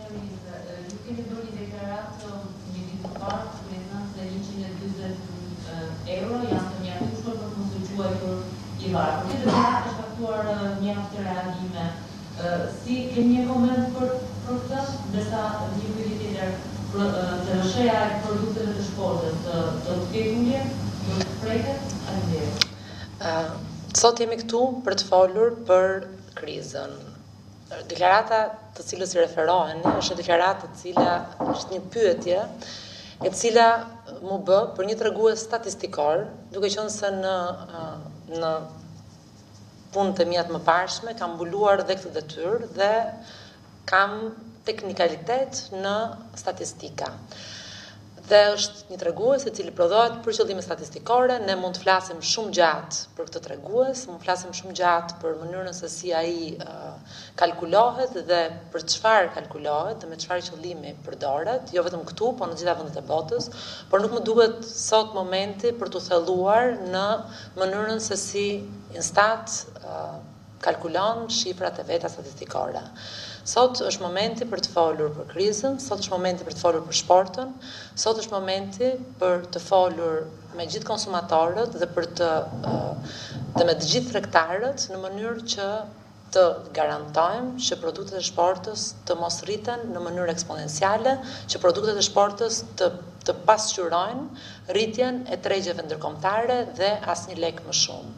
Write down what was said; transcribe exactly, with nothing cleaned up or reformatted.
Ju keni bërë një deklaratë një ditë më parë për shembull se njëqind e dyzet euro janë të mjaftueshëm për mos u quajtur i varur. Këtë deklaratë është faktuar mjaft të reagime. Si keni një koment për për këtë? Ndërsa një pyetje tjetër, të lësheja e produkteve të shportës do të ketë ulje, do të preket? Faleminderit. Sot jemi këtu për të folur për krizën. Deklarata të cilës i referoheni është një deklaratë e cila është një pyetje e cila mu bë për një tregues statistikor, duke qenë se në në punët e mia të mëparshme kam mbuluar dhe këtë detyrë dhe kam teknikalitet në statistika. Dhe është një tregues i cili prodhohet për qëllime statistikore. Ne mund të flasim shumë gjatë për këtë tregues, mund të flasim shumë gjatë për mënyrën se si ai uh, kalkulohet dhe për çfarë kalkulohet dhe me çfarë qëllimi përdoret, jo vetëm këtu, por në gjitha vendet e botës, por nuk më duhet sot momenti për t'u thelluar në mënyrën se si Instat uh, kalkulon shifrat e veta statistikore. Sot është momenti për të folur për krizën, sot është momenti për të folur për shportën, sot është momenti për të folur me gjithë konsumatorët dhe për të dhe me të gjithë tregtarët në mënyrë që të garantojmë që produktet e shportës të mos rriten në mënyrë eksponenciale, që produktet e shportës të të pasqyrojnë rritjen e tregjeve ndërkombëtare dhe asnjë lek më shumë.